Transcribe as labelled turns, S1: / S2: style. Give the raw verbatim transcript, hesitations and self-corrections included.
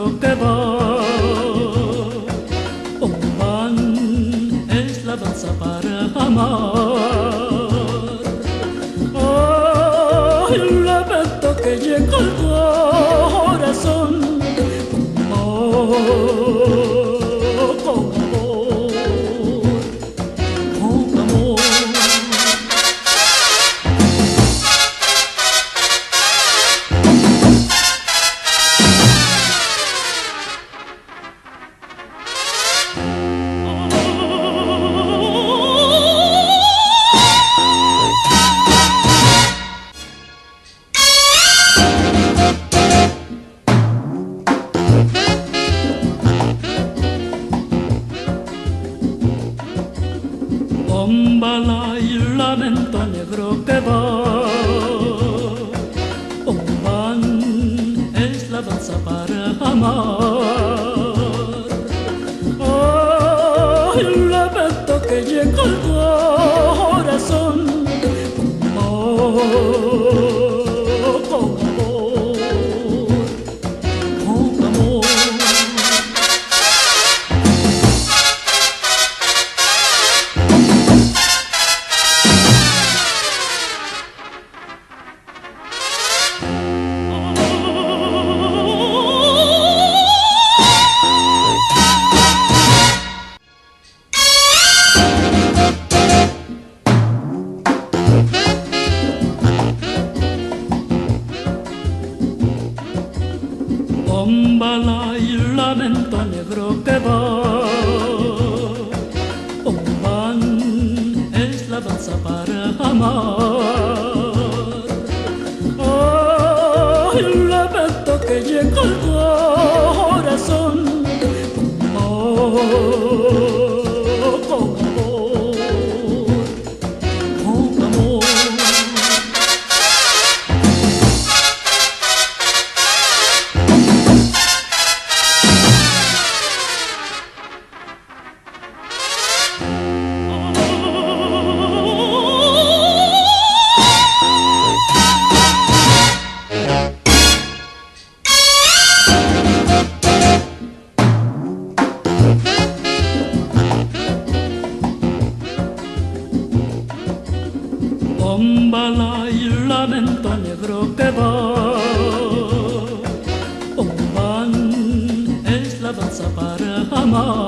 S1: negro que va. Un van es la danza para amar. Ay, un lamento que llega al corazón. Amor. Bombala y lamento negro que va. Un van es la danza para amar. Ay, un lamento que llega al corazón. Amor. Bombala y lamento negro que va. Un van es la danza para amar. Ay, un lamento que llega al corazón. Amor. Bombala y lamento negro que va. Un van es la danza para amar.